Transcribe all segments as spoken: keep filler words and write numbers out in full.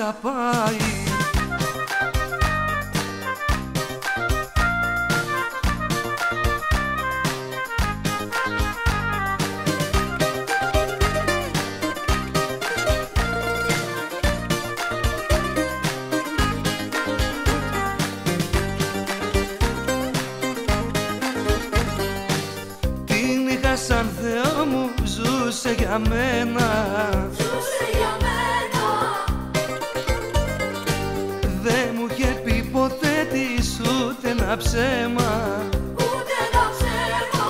αγαπάει. Την είχα σαν Θεό μου, ζούσε για μένα. Ζούσε για μένα. Δε μου είχε πει ποτέ της ούτε ένα ψέμα. Ούτε ένα ψέμα.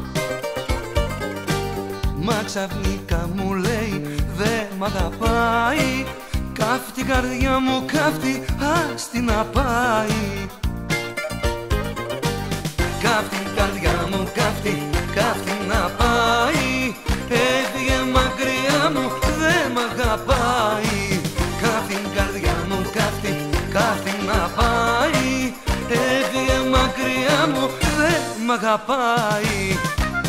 Μα ξαφνικά μου λέει δε μ' αγαπάει. Κάφτει η καρδιά μου, κάφτει, άστη να πάει. Κάφτει η καρδιά μου, κάφτει, κάφτει να πάει. Έφυγε μακριά μου, δε μ' αγαπάει. Κάφτει η καρδιά μου, κάφτει, κάφτει να πάει. Έφυγε μακριά μου, δε μ' αγαπάει.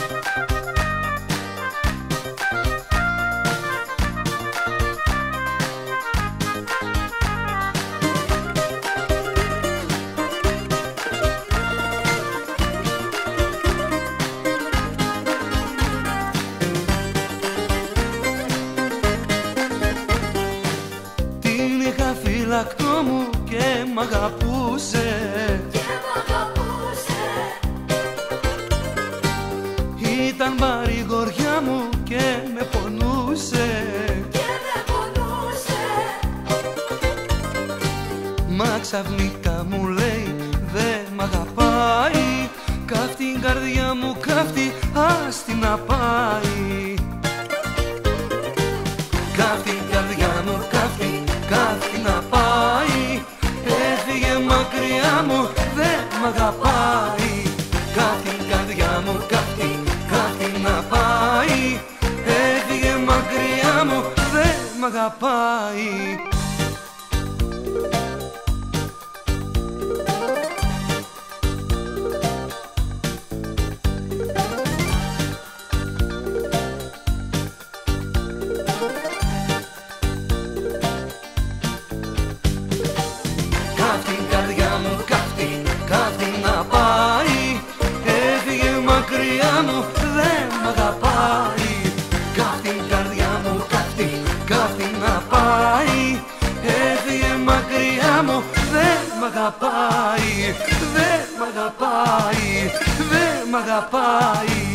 Φυλακτό μου και μ' αγαπούσε. Και μ' αγαπούσε. Ήταν παρηγοριά μου και με πονούσε. Και με πονούσε. Μα ξαφνικά μου λέει δε μ' αγαπάει. Κάφτει η καρδιά μου, κάφτει, άστη να πάει. Κάφτει η καρδιά μου, κάφτει, κάφτει να πάει. Έφυγε μακριά μου, δε μ' αγαπάει. Κάφτει η καρδιά μου, κάφτει, κάφτει να πάει. Έφυγε μακριά μου, δε μ' αγαπάει. Κάφτει η καρδιά μου, κάφτει, κάφτει να πάει. Έφυγε μακριά μου, δεν μ' αγαπάει. Κάφτει η καρδιά μου, κάφτει, κάφτει να πάει. Έφυγε μακριά μου, δεν μ' αγαπάει. Δεν μ' αγαπάει, δεν μ' αγαπάει.